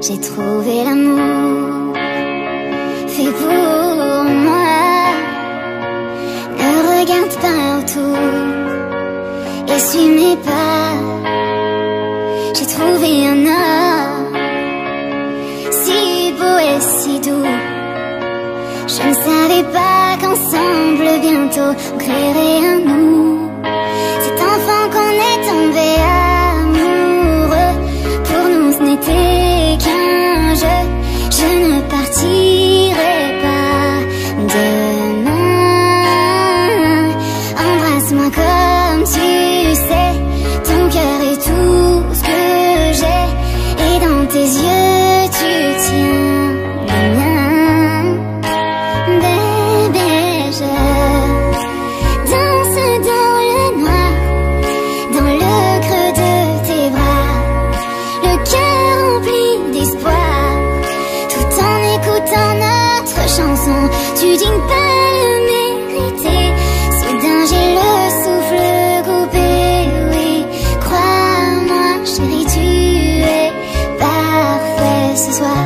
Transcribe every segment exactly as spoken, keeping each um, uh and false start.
J'ai trouvé l'amour fait pour moi. Ne regarde pas autour et suis mes pas. J'ai trouvé un homme si beau et si doux. Je ne savais pas qu'ensemble bientôt on créerait un nous. Cet enfant qu'on est tombé amoureux, pour nous ce n'était qu'un jeu. Je ne partirai pas demain. Embrasse-moi comme tu sais, ton cœur est tout ce que j'ai, et dans tes yeux tu tiens le mien. Bébé, je danse dans le noir, dans le creux de tes bras, le cœur rempli d'espoir, tout en écoutant notre chanson. Tu dignes pas le mériter, soudain j'ai le souffle coupé. Oui, crois-moi chérie, tu es parfait ce soir.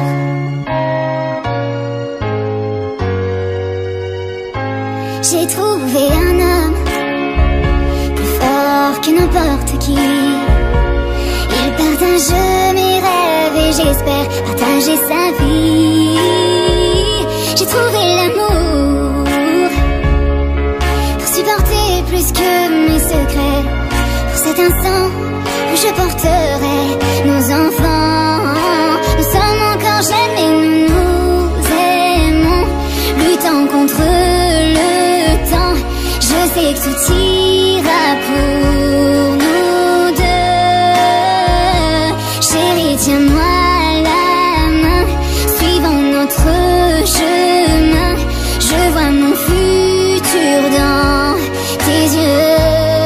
J'ai trouvé un homme plus fort que n'importe qui. Il partage mes rêves et j'espère partager sa vie. J'ai trouvé l'amour pour supporter plus que mes secrets, pour cet instant où je porterai nos enfants. Nous sommes encore jeunes mais nous nous aimons, luttant contre le temps. Je sais que tout ira pour nous deux. Chérie, tiens-moi la main, suivons notre chemin. Je vois mon futur dans tes yeux.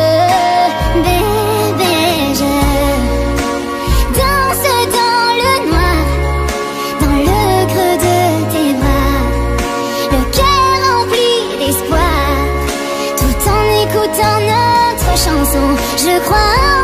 Bébé, je danse dans le noir, dans le creux de tes bras, le cœur rempli d'espoir, tout en écoutant notre chanson. Je crois